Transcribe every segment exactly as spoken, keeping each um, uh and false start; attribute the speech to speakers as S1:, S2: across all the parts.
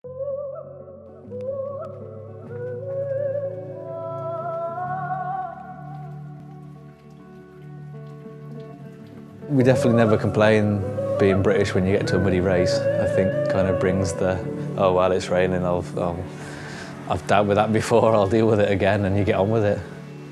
S1: We definitely never complain being British when you get to a muddy race. I think kind of brings the, oh well, it's raining, I'll, I'll, I've dealt with that before, I'll deal with it again, and you get on with it.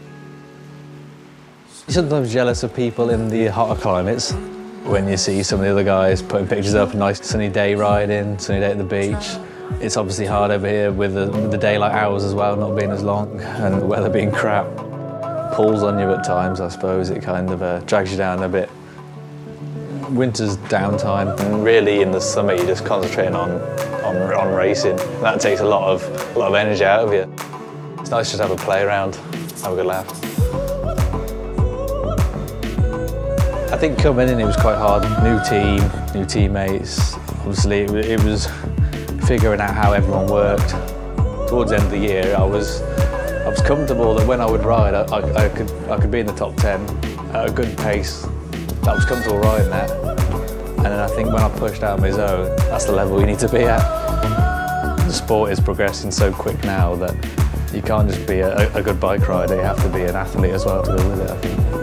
S1: You're sometimes jealous of people in the hotter climates when you see some of the other guys putting pictures up, a nice sunny day riding, sunny day at the beach. It's obviously hard over here with the, with the daylight hours as well, not being as long, and the weather being crap. Pulls on you at times, I suppose. It kind of uh, drags you down a bit. Winter's downtime, and really in the summer you're just concentrating on, on, on racing. That takes a lot of, a lot of energy out of you. It's nice just to have a play around, have a good laugh. I think coming in it was quite hard. New team, new teammates. Obviously it, it was figuring out how everyone worked. Towards the end of the year I was, I was comfortable that when I would ride I, I, I, could, I could be in the top ten at a good pace. I was comfortable riding that, and then I think when I pushed out my zone, that's the level you need to be at. The sport is progressing so quick now that you can't just be a, a good bike rider, you have to be an athlete as well to go with it, I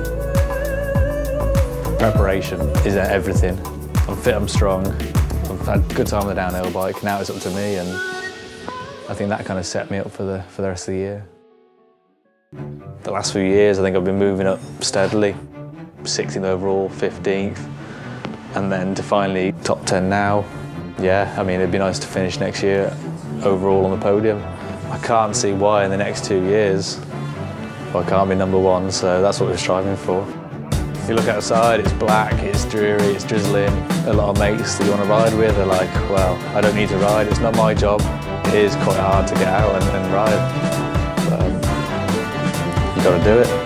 S1: think. Preparation is everything. I'm fit, I'm strong, I've had a good time on the downhill bike, now it's up to me, and I think that kind of set me up for the, for the rest of the year. The last few years I think I've been moving up steadily. sixteenth overall, fifteenth, and then to finally top ten now. Yeah, I mean, it'd be nice to finish next year overall on the podium. I can't see why in the next two years I can't be number one, so that's what we're striving for. If you look outside, it's black, it's dreary, it's drizzling. A lot of mates that you want to ride with are like, well, I don't need to ride, it's not my job. It is quite hard to get out and, and ride. But, um, you got to do it.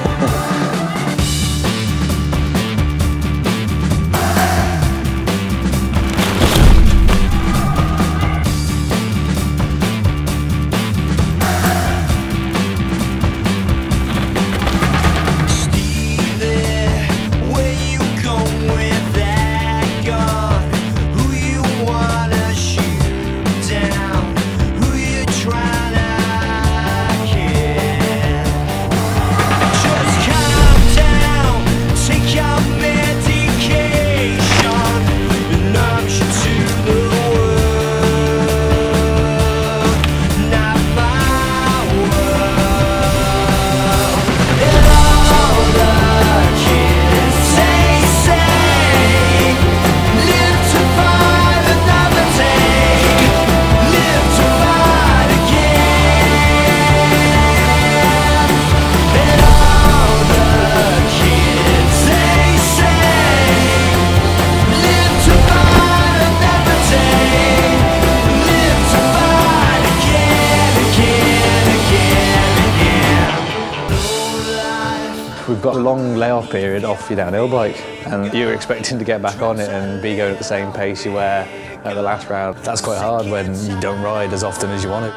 S1: We've got a long layoff period off your downhill bike, and you're expecting to get back on it and be going at the same pace you were at the last round. That's quite hard when you don't ride as often as you want to.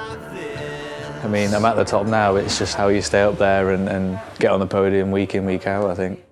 S1: I mean, I'm at the top now, it's just how you stay up there and, and get on the podium week in, week out, I think.